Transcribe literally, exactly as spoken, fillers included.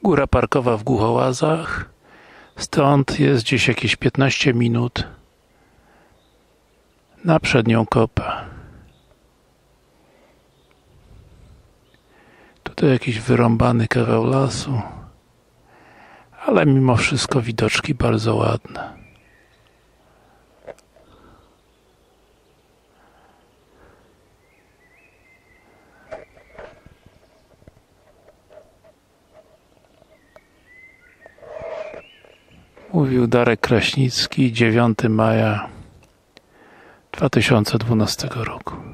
Góra parkowa w Głuchołazach. Stąd jest gdzieś jakieś piętnaście minut na przednią kopę. Tutaj jakiś wyrąbany kawał lasu, ale mimo wszystko widoczki bardzo ładne. Mówił Darek Kraśnicki, dziewiątego maja dwa tysiące dwunastego roku.